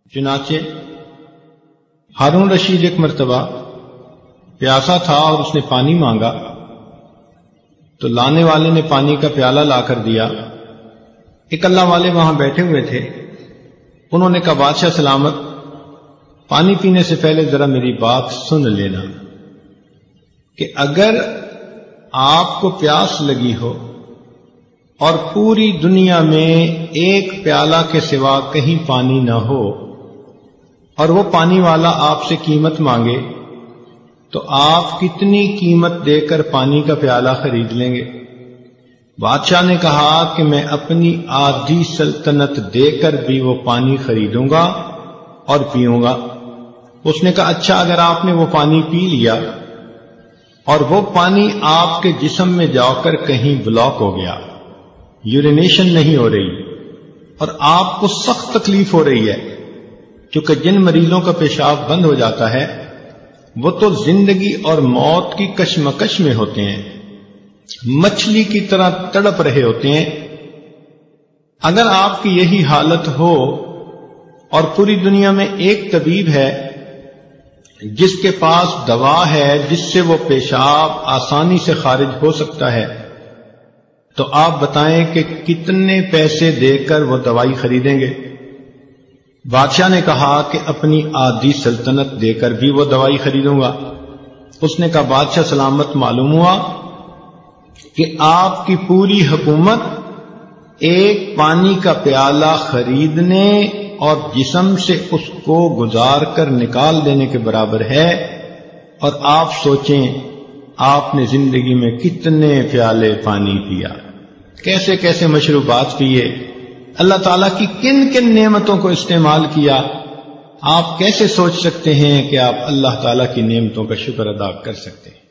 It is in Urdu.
چنانچہ ہارون رشید ایک مرتبہ پیاسا تھا اور اس نے پانی مانگا تو لانے والے نے پانی کا پیالہ لا کر دیا۔ ایک اللہ والے وہاں بیٹھے ہوئے تھے، انہوں نے کہا بادشاہ سلامت، پانی پینے سے پہلے ذرا میری بات سن لینا کہ اگر آپ کو پیاس لگی ہو اور پوری دنیا میں ایک پیالہ کے سوا کہیں پانی نہ ہو اور وہ پانی والا آپ سے قیمت مانگے تو آپ کتنی قیمت دے کر پانی کا پیالہ خرید لیں گے؟ بادشاہ نے کہا کہ میں اپنی آدھی سلطنت دے کر بھی وہ پانی خریدوں گا اور پیوں گا۔ اس نے کہا اچھا، اگر آپ نے وہ پانی پی لیا اور وہ پانی آپ کے جسم میں جا کر کہیں بلاک ہو گیا، یورینیشن نہیں ہو رہی اور آپ کو سخت تکلیف ہو رہی ہے، کیونکہ جن مریضوں کا پیشاب بند ہو جاتا ہے وہ تو زندگی اور موت کی کشمکش میں ہوتے ہیں، مچھلی کی طرح تڑپ رہے ہوتے ہیں۔ اگر آپ کی یہی حالت ہو اور پوری دنیا میں ایک طبیب ہے جس کے پاس دوا ہے جس سے وہ پیشاب آسانی سے خارج ہو سکتا ہے، تو آپ بتائیں کہ کتنے پیسے دے کر وہ دوائی خریدیں گے؟ بادشاہ نے کہا کہ اپنی آدھی سلطنت دے کر بھی وہ دوائی خریدوں گا۔ اس نے کہا بادشاہ سلامت، معلوم ہوا کہ آپ کی پوری حکومت ایک پانی کا پیالہ خریدنے اور جسم سے اس کو گزار کر نکال دینے کے برابر ہے، اور آپ سوچیں آپ نے زندگی میں کتنے پیالے پانی پیا، کیسے کیسے مشروبات پیے، اللہ تعالیٰ کی کن کن نعمتوں کو استعمال کیا۔ آپ کیسے سوچ سکتے ہیں کہ آپ اللہ تعالیٰ کی نعمتوں کا شکر ادا کر سکتے ہیں؟